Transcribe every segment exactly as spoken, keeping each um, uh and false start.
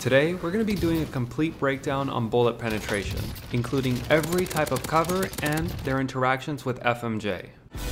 Today, we're going to be doing a complete breakdown on bullet penetration, including every type of cover and their interactions with F M J.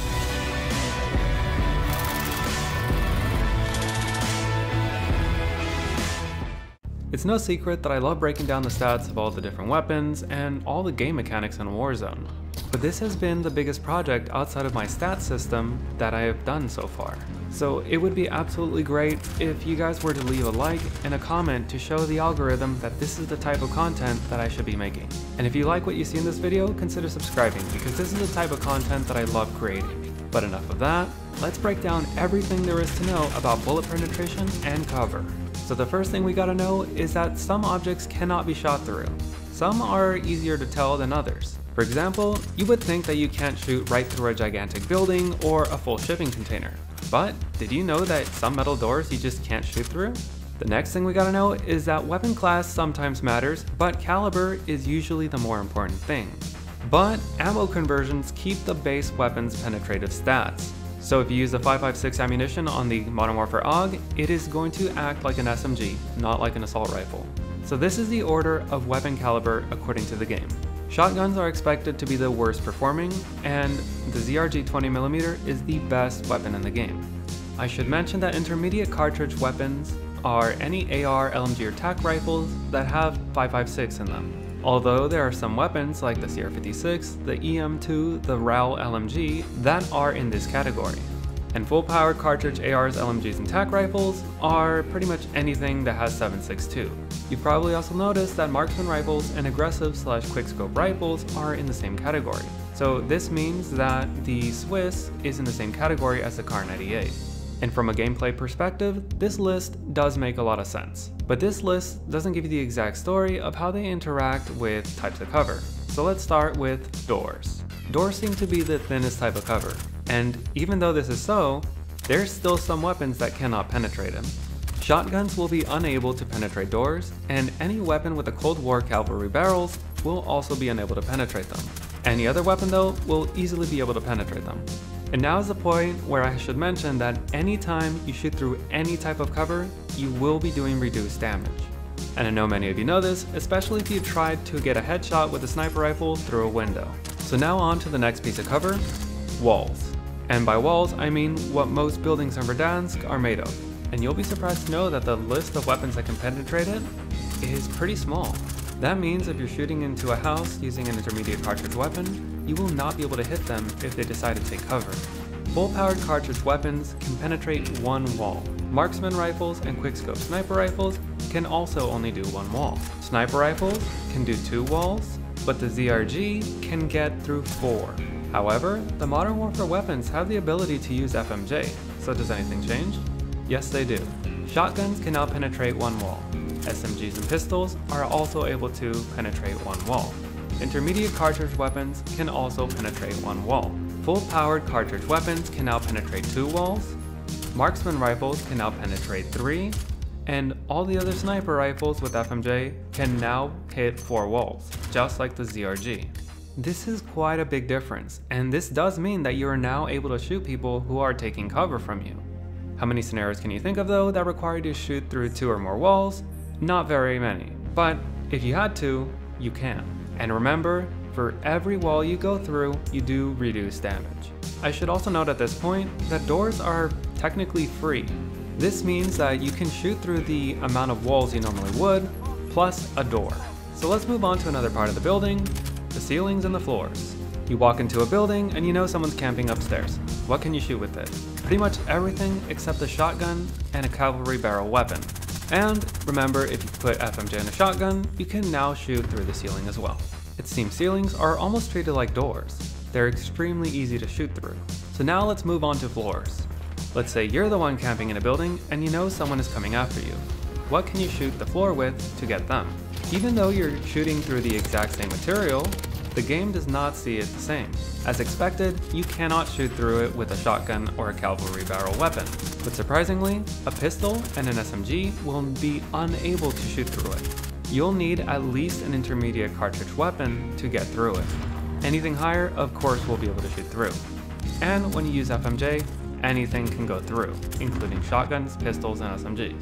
It's no secret that I love breaking down the stats of all the different weapons and all the game mechanics in Warzone. But this has been the biggest project outside of my stat system that I have done so far. So it would be absolutely great if you guys were to leave a like and a comment to show the algorithm that this is the type of content that I should be making. And if you like what you see in this video, consider subscribing because this is the type of content that I love creating. But enough of that, let's break down everything there is to know about bullet penetration and cover. So the first thing we gotta know is that some objects cannot be shot through. Some are easier to tell than others. For example, you would think that you can't shoot right through a gigantic building or a full shipping container. But did you know that some metal doors you just can't shoot through? The next thing we gotta know is that weapon class sometimes matters, but caliber is usually the more important thing. But ammo conversions keep the base weapon's penetrative stats. So if you use the five five six ammunition on the Modern Warfare A U G, it is going to act like an S M G, not like an assault rifle. So this is the order of weapon caliber according to the game. Shotguns are expected to be the worst performing, and the Z R G twenty millimeter is the best weapon in the game. I should mention that intermediate cartridge weapons are any A R, L M G, or T A C rifles that have five five six in them. Although there are some weapons like the C R fifty-six, the E M two, the R A L L M G that are in this category. And full-powered cartridge A Rs, L M Gs, and T A C rifles are pretty much anything that has seven six two. You've probably also noticed that marksman rifles and aggressive slash quickscope rifles are in the same category. So this means that the Swiss is in the same category as the Kar ninety-eight. And from a gameplay perspective, this list does make a lot of sense. But this list doesn't give you the exact story of how they interact with types of cover. So let's start with doors. Doors seem to be the thinnest type of cover. And even though this is so, there's still some weapons that cannot penetrate them. Shotguns will be unable to penetrate doors, and any weapon with a Cold War cavalry barrels will also be unable to penetrate them. Any other weapon though will easily be able to penetrate them. And now is the point where I should mention that anytime you shoot through any type of cover, you will be doing reduced damage. And I know many of you know this, especially if you tried to get a headshot with a sniper rifle through a window. So now on to the next piece of cover, walls. And by walls, I mean what most buildings in Verdansk are made of. And you'll be surprised to know that the list of weapons that can penetrate it is pretty small. That means if you're shooting into a house using an intermediate cartridge weapon, you will not be able to hit them if they decide to take cover. Full-powered cartridge weapons can penetrate one wall. Marksman rifles and quickscope sniper rifles can also only do one wall. Sniper rifles can do two walls, but the Z R G can get through four. However, the Modern Warfare weapons have the ability to use F M J, so does anything change? Yes, they do. Shotguns can now penetrate one wall. S M Gs and pistols are also able to penetrate one wall. Intermediate cartridge weapons can also penetrate one wall. Full-powered cartridge weapons can now penetrate two walls. Marksman rifles can now penetrate three. And all the other sniper rifles with F M J can now hit four walls, just like the Z R G. This is quite a big difference, and this does mean that you are now able to shoot people who are taking cover from you. How many scenarios can you think of though that require you to shoot through two or more walls? Not very many, but if you had to, you can. And remember, for every wall you go through, you do reduce damage. I should also note at this point that doors are technically free. This means that you can shoot through the amount of walls you normally would, plus a door. So let's move on to another part of the building, the ceilings and the floors. You walk into a building and you know someone's camping upstairs. What can you shoot with it? Pretty much everything except a shotgun and a cavalry barrel weapon. And remember, if you put F M J in a shotgun, you can now shoot through the ceiling as well. It seems ceilings are almost treated like doors. They're extremely easy to shoot through. So now let's move on to floors. Let's say you're the one camping in a building and you know someone is coming after you. What can you shoot the floor with to get them? Even though you're shooting through the exact same material, the game does not see it the same. As expected, you cannot shoot through it with a shotgun or a cavalry barrel weapon. But surprisingly, a pistol and an S M G will be unable to shoot through it. You'll need at least an intermediate cartridge weapon to get through it. Anything higher, of course, will be able to shoot through. And when you use F M J, anything can go through, including shotguns, pistols, and S M Gs.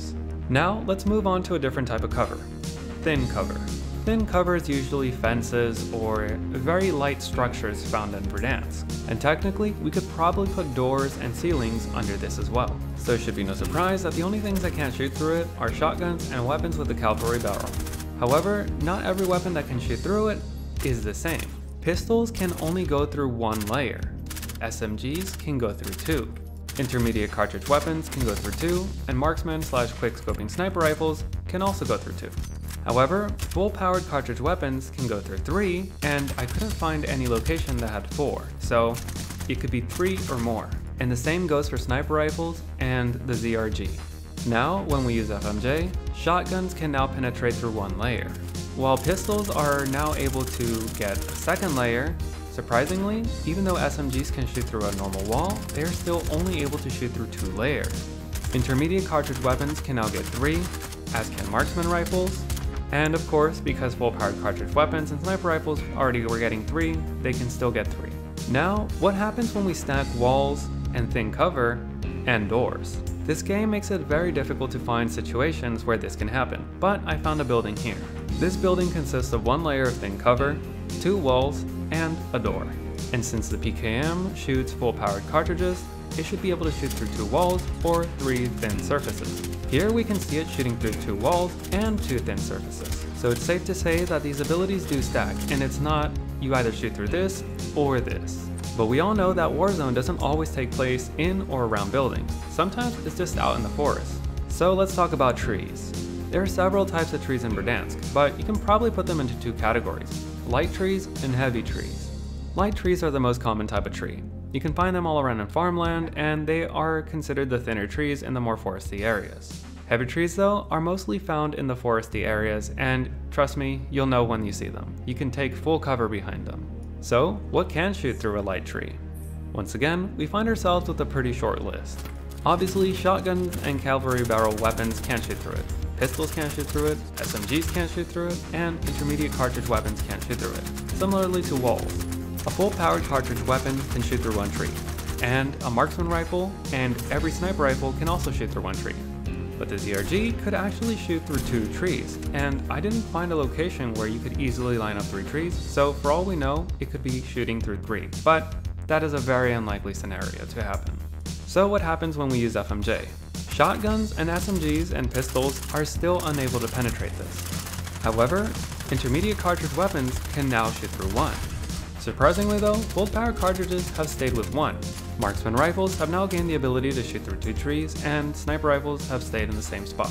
Now let's move on to a different type of cover, thin cover. Thin cover is usually fences or very light structures found in Verdansk, and technically we could probably put doors and ceilings under this as well. So it should be no surprise that the only things that can't shoot through it are shotguns and weapons with a cavalry barrel. However, not every weapon that can shoot through it is the same. Pistols can only go through one layer, S M Gs can go through two, intermediate cartridge weapons can go through two, and marksman slash quick-scoping sniper rifles can also go through two. However, full-powered cartridge weapons can go through three, and I couldn't find any location that had four, so it could be three or more. And the same goes for sniper rifles and the Z R G. Now, when we use F M J, shotguns can now penetrate through one layer, while pistols are now able to get a second layer. Surprisingly, even though S M Gs can shoot through a normal wall, they are still only able to shoot through two layers. Intermediate cartridge weapons can now get three, as can marksman rifles. And of course, because full-powered cartridge weapons and sniper rifles already were getting three, they can still get three. Now, what happens when we stack walls and thin cover and doors? This game makes it very difficult to find situations where this can happen, but I found a building here. This building consists of one layer of thin cover, two walls, and a door. And since the P K M shoots full-powered cartridges, it should be able to shoot through two walls or three thin surfaces. Here we can see it shooting through two walls and two thin surfaces. So it's safe to say that these abilities do stack, and it's not you either shoot through this or this. But we all know that Warzone doesn't always take place in or around buildings. Sometimes it's just out in the forest. So let's talk about trees. There are several types of trees in Verdansk, but you can probably put them into two categories, light trees and heavy trees. Light trees are the most common type of tree. You can find them all around in farmland, and they are considered the thinner trees in the more foresty areas. Heavy trees though are mostly found in the foresty areas, and trust me, you'll know when you see them. You can take full cover behind them. So what can shoot through a light tree? Once again, we find ourselves with a pretty short list. Obviously, shotguns and cavalry barrel weapons can't shoot through it. Pistols can't shoot through it, S M Gs can't shoot through it, and intermediate cartridge weapons can't shoot through it. Similarly to walls. A full-powered cartridge weapon can shoot through one tree, and a marksman rifle and every sniper rifle can also shoot through one tree. But the Z R G could actually shoot through two trees, and I didn't find a location where you could easily line up three trees, so for all we know, it could be shooting through three, but that is a very unlikely scenario to happen. So what happens when we use F M J? Shotguns and S M Gs and pistols are still unable to penetrate this. However, intermediate cartridge weapons can now shoot through one. Surprisingly though, full-powered cartridges have stayed with one. Marksman rifles have now gained the ability to shoot through two trees, and sniper rifles have stayed in the same spot.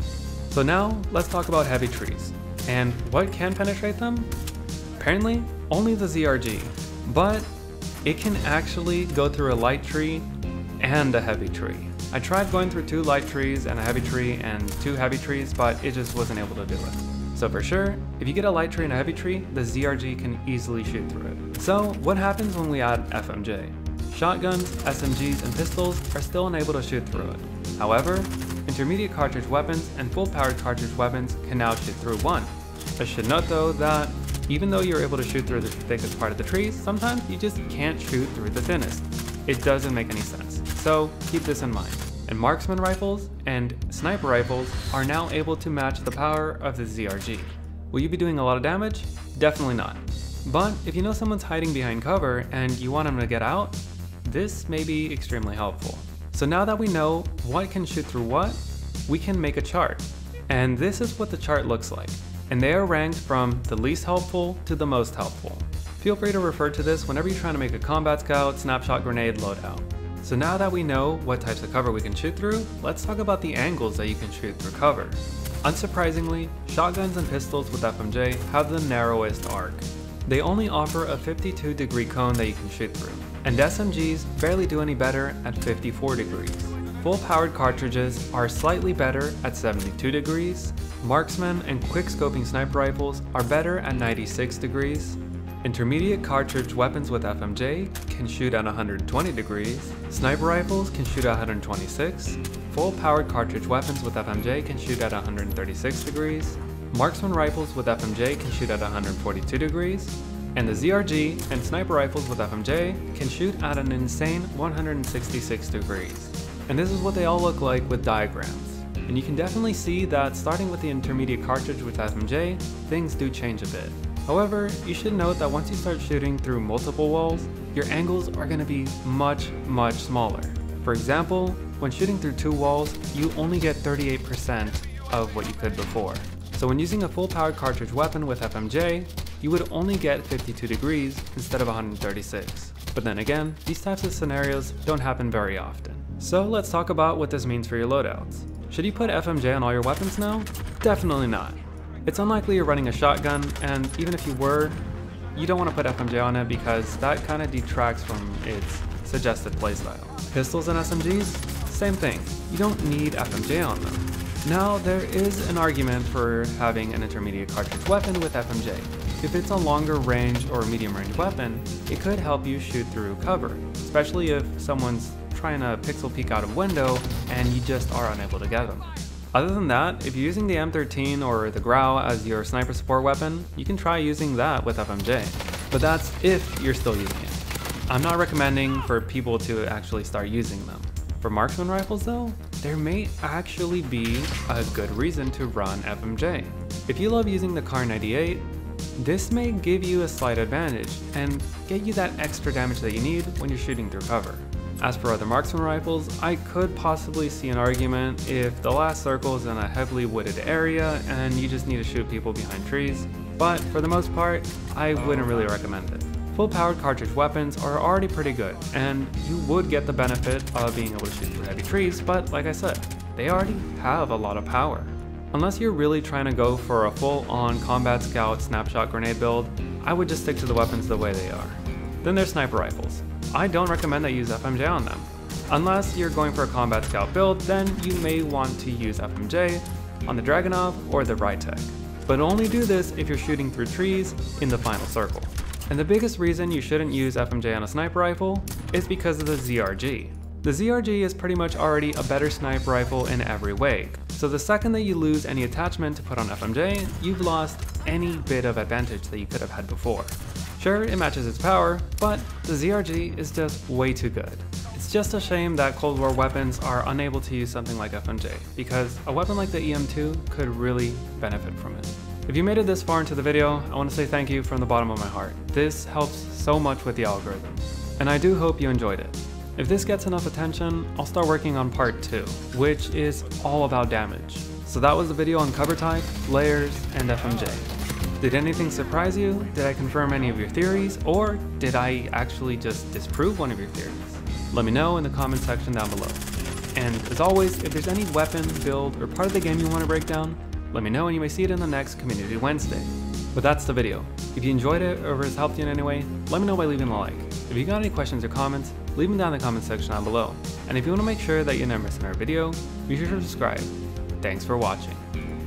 So now, let's talk about heavy trees. And what can penetrate them? Apparently, only the Z R G. But it can actually go through a light tree and a heavy tree. I tried going through two light trees and a heavy tree and two heavy trees, but it just wasn't able to do it. So for sure, if you get a light tree and a heavy tree, the Z R G can easily shoot through it. So what happens when we add F M J? Shotguns, S M Gs, and pistols are still unable to shoot through it. However, intermediate cartridge weapons and full-powered cartridge weapons can now shoot through one. I should note though that even though you're able to shoot through the thickest part of the trees, sometimes you just can't shoot through the thinnest. It doesn't make any sense, so keep this in mind. And marksman rifles and sniper rifles are now able to match the power of the Z R G. Will you be doing a lot of damage? Definitely not. But if you know someone's hiding behind cover and you want them to get out, this may be extremely helpful. So now that we know what can shoot through what, we can make a chart. And this is what the chart looks like. And they are ranked from the least helpful to the most helpful. Feel free to refer to this whenever you're trying to make a combat scout, snapshot grenade loadout. So now that we know what types of cover we can shoot through, let's talk about the angles that you can shoot through cover. Unsurprisingly, shotguns and pistols with F M J have the narrowest arc. They only offer a fifty-two degree cone that you can shoot through, and S M Gs barely do any better at fifty-four degrees. Full-powered cartridges are slightly better at seventy-two degrees, marksman and quick-scoping sniper rifles are better at ninety-six degrees, intermediate cartridge weapons with F M J can shoot at one hundred twenty degrees, sniper rifles can shoot at one hundred twenty-six, full-powered cartridge weapons with F M J can shoot at one hundred thirty-six degrees, marksman rifles with F M J can shoot at one hundred forty-two degrees, and the Z R G and sniper rifles with F M J can shoot at an insane one hundred sixty-six degrees. And this is what they all look like with diagrams. and you can definitely see that starting with the intermediate cartridge with F M J, things do change a bit. However, you should note that once you start shooting through multiple walls, your angles are going to be much, much smaller. For example, when shooting through two walls, you only get thirty-eight percent of what you could before. So when using a full-powered cartridge weapon with F M J, you would only get fifty-two degrees instead of one hundred thirty-six. But then again, these types of scenarios don't happen very often. So let's talk about what this means for your loadouts. Should you put F M J on all your weapons now? Definitely not. It's unlikely you're running a shotgun, and even if you were, you don't want to put F M J on it because that kind of detracts from its suggested playstyle. Pistols and S M Gs? Same thing. You don't need F M J on them. Now, there is an argument for having an intermediate cartridge weapon with F M J. If it's a longer range or medium range weapon, it could help you shoot through cover, especially if someone's trying to pixel peek out of window and you just are unable to get them. Other than that, if you're using the M thirteen or the Grau as your sniper support weapon, you can try using that with F M J. But that's if you're still using it. I'm not recommending for people to actually start using them. For marksman rifles though, there may actually be a good reason to run F M J. If you love using the Kar ninety-eight, this may give you a slight advantage and get you that extra damage that you need when you're shooting through cover. As for other marksman rifles, I could possibly see an argument if the last circle is in a heavily wooded area and you just need to shoot people behind trees, but for the most part, I wouldn't really recommend it. Full-powered cartridge weapons are already pretty good, and you would get the benefit of being able to shoot through heavy trees, but like I said, they already have a lot of power. Unless you're really trying to go for a full-on Combat Scout snapshot grenade build, I would just stick to the weapons the way they are. Then there's sniper rifles. I don't recommend that you use F M J on them. Unless you're going for a Combat Scout build, then you may want to use F M J on the Dragunov or the Rytek. But only do this if you're shooting through trees in the final circle. And the biggest reason you shouldn't use F M J on a sniper rifle is because of the Z R G. The Z R G is pretty much already a better sniper rifle in every way, so the second that you lose any attachment to put on F M J, you've lost any bit of advantage that you could have had before. Sure, it matches its power, but the Z R G is just way too good. It's just a shame that Cold War weapons are unable to use something like F M J, because a weapon like the E M two could really benefit from it. If you made it this far into the video, I want to say thank you from the bottom of my heart. This helps so much with the algorithm, and I do hope you enjoyed it. If this gets enough attention, I'll start working on part two, which is all about damage. So that was the video on cover type, layers, and F M J. Did anything surprise you? Did I confirm any of your theories? Or did I actually just disprove one of your theories? Let me know in the comment section down below. And as always, if there's any weapon, build, or part of the game you want to break down, let me know and you may see it in the next Community Wednesday. But that's the video. If you enjoyed it or if it's helped you in any way, let me know by leaving a like. If you got any questions or comments, leave them down in the comment section down below. And if you want to make sure that you never miss another video, be sure to subscribe. Thanks for watching.